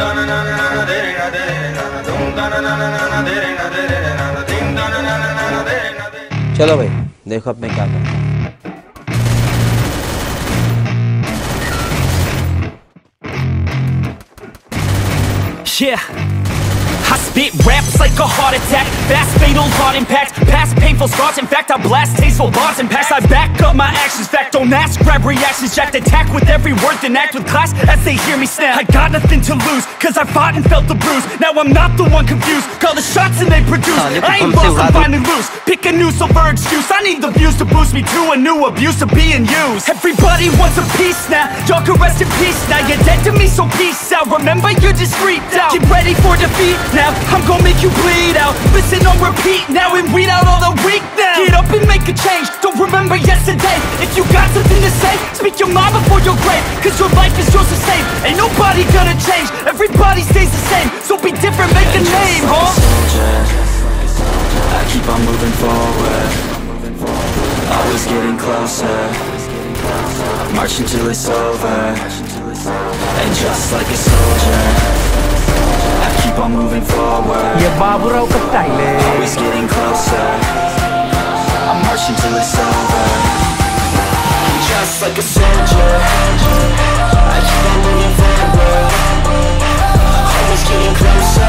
चलो भाई देखो अब मैं क्या करूँ। Yeah, I spit raps like a heart attack, fast fatal heart impact, past painful scars. In fact, I blast tasteful bars and past. I back up my actions, fact don't ask, grab reactions, jacked attack with every word, then act with class as they hear me snap. I got nothing to lose, cause I fought and felt the bruise. Now I'm not the one confused, call the shots and they produce. I ain't lost, I'm finally loose, pick a new silver excuse. I need the views to boost me to a new abuse of being used. Everybody wants a piece now, y'all can rest in peace now. You're dead to me, so peace out, remember you're discreet out. Get ready for defeat now, I'm gonna make you bleed out. Listen on repeat now and weed out all the weak now. Get up and make a change, don't remember yesterday. If you got something to say, speak your mind before your grave, cause your life is yours to save. Ain't nobody gonna change, everybody stays the same. So be different, make a name, huh? I keep on moving forward, always getting closer, marching till it's over. And just like a soldier, I keep on moving forward. Yeh Babu Rao ka style hai. Always getting closer, I'm marching till it's over. Just like a soldier, I keep on moving forward, always getting closer.